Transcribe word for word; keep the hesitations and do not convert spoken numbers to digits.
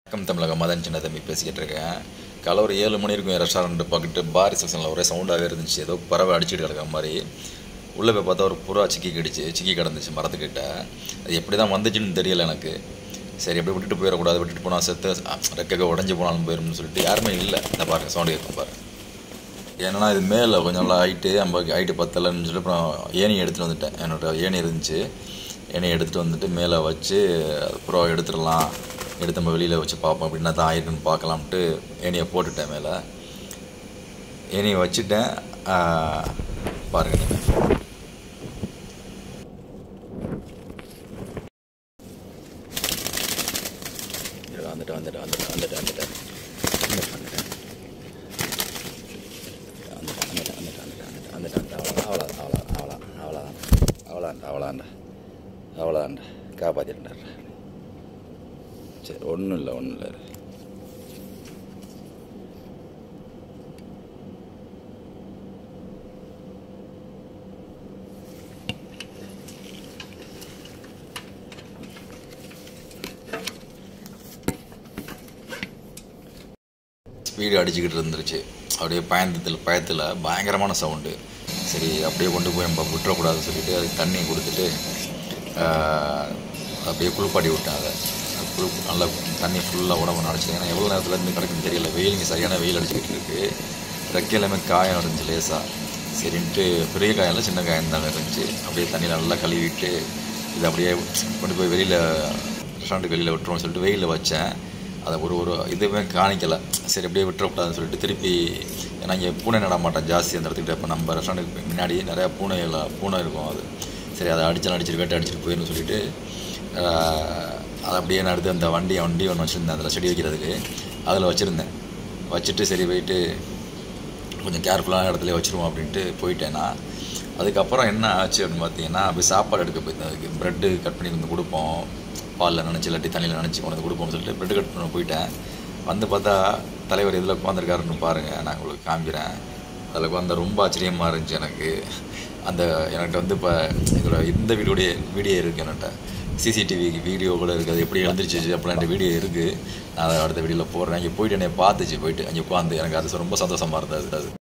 வணக்கம் தமிழக மதன் சின்ன தம்பி பேசிக்கிட்டு இருக்கேன். காலை ஒரு ஏழு மணி இருக்கும். ரெஸ்டாரண்ட் பக்கத்து பார் செக்ஷனில் ஒரே சவுண்டாகவே இருந்துச்சு. ஏதோ பறவை அடிச்சுட்டு கிடக்கிற மாதிரி. உள்ளே போய் பார்த்தா ஒரு புறா சிக்கி கடிச்சு சிக்கி கிடந்துச்சு மரத்துக்கிட்ட. அது எப்படி தான் வந்துச்சுன்னு தெரியலை எனக்கு. சரி எப்படி விட்டுட்டு போயிடக்கூடாது, விட்டுட்டு போனால் செத்து ரெக்க உடஞ்சி போனாலும் போயிடும்னு சொல்லிட்டு யாருமே இல்லை. இந்த பாருங்க சவுண்டு கேட்கும் பாரு. ஏன்னா இது மேலே கொஞ்சம் நல்லா ஹைட்டு நம்ம ஹைட்டு பத்தலைன்னு சொல்லிட்டு அப்புறம் ஏணி எடுத்துகிட்டு வந்துட்டேன். என்னோட ஏணி இருந்துச்சு. ஏணியை எடுத்துகிட்டு வந்துட்டு மேலே வச்சு புறா எடுத்துடலாம், எடுத்து நம்ம வெளியில் வச்சு பார்ப்போம் அப்படின்னா தான் ஆயிருக்குன்னு பார்க்கலாம்ட்டு ஏணியை போட்டுட்டேன். மேலே ஏணியை வச்சுட்டேன். பாருங்க நீங்கள் வந்துட்டு வந்துட்டு வந்துட்டு வந்துட்டு வந்துட்டு வந்துட்டேன் வந்துட்டேன் வந்துட்டேன் வந்துட்டேன் அவ்வளோ அவ்வளோ அவ்வளோ அவ்வளோ அவ்வளோண்டா அவ்வளோண்டா அவ்வளோண்டா காப்பாற்றிட்டார். சரி ஒன்றும் இல்லை ஒன்றும் இல்லை. ஸ்பீடு அடிச்சுக்கிட்டு இருந்துருச்சு. அப்படியே பயந்தத்தில் பயத்தில் பயங்கரமான சவுண்டு. சரி அப்படியே கொண்டு போய் நம்ம விட்டுறக்கூடாதுன்னு சொல்லிவிட்டு அதுக்கு தண்ணி கொடுத்துட்டு அப்படியே குளிப்பாட்டி விட்டேன். அதை குளு நல்லா தண்ணி ஃபுல்லாக உடம்பு நினச்சிட்டேன். ஏன்னா எவ்வளோ நேரத்தில் இருந்து கிடைக்குன்னு தெரியல. வெயில் இங்கே சரியான வெயில் அடிச்சுக்கிட்டு இருக்குது. ரெக்க எல்லாமே காயம் இருந்துச்சு லேசாக. சரின்ட்டு பெரிய காயம் சின்ன காயம் தாங்க இருந்துச்சு. அப்படியே தண்ணியில் நல்லா கழுவிட்டு இதை அப்படியே கொண்டு போய் வெளியில் ரெஸ்டாரண்ட்டுக்கு வெளியில் விட்டுருவோம்னு சொல்லிட்டு வெயிலில் வச்சேன். அதை ஒரு ஒரு இதுவுமே காணிக்கலை. சரி அப்படியே விட்டுறக்கூடாதுன்னு சொல்லிட்டு திருப்பி, ஏன்னா இங்கே பூனை நட மாட்டேன் ஜாஸ்தி அந்த இடத்துக்கிட்ட. இப்போ நம்ம ரெஸ்டாரண்ட்டுக்கு முன்னாடி நிறையா பூனைகள் பூனை இருக்கும். அது சரி அதை அடிச்சாலும் அடிச்சுட்டு வேட்டை அடிச்சுட்டு போயிடும்னு சொல்லிட்டு அதை அப்படியே நான் எடுத்து அந்த வண்டி வண்டி ஒன்று வச்சுருந்தேன். அதில் செடி வைக்கிறதுக்கு அதில் வச்சுருந்தேன். வச்சுட்டு சரி போயிட்டு கொஞ்சம் கேர்ஃபுல்லான இடத்துல வச்சுருவோம் அப்படின்ட்டு போயிட்டேன்னா, அதுக்கப்புறம் என்ன ஆச்சு அப்படின்னு பார்த்தீங்கன்னா, அப்படி சாப்பாடு எடுக்க போயிருந்தேன். அதுக்கு ப்ரெட்டு கட் பண்ணி வந்து கொடுப்போம், பாலில் நினச்சி இல்லாட்டி தண்ணியில் நினச்சி கொண்டு வந்து கொடுப்போம்னு சொல்லிட்டு ப்ரெட்டு கட் பண்ண போயிட்டேன். வந்து பார்த்தா தலைவர் இதில் உட்காந்துருக்காருன்னு பாருங்கள், நான் உங்களுக்கு காமிக்கிறேன். அதில் உட்காந்து ரொம்ப ஆச்சரியமாக இருந்துச்சு எனக்கு. அந்த என்கிட்ட வந்து இப்போ இதோட இந்த வீடியோடைய வீடியோ இருக்குது. என்கிட்ட சிசிடிவி வீடியோ கூட இருக்குது. அது எப்படி எழுந்திரிச்சிச்சு அப்படிலாம் என்கிட்ட வீடியோ இருக்குது. நான் அதை அடுத்த வீடியோவில் போடுறேன். அங்கே போயிட்டு என்னை பார்த்துச்சு போயிட்டு அங்கே உட்காந்து எனக்கு அது ரொம்ப சந்தோஷமாக இருந்தது. அது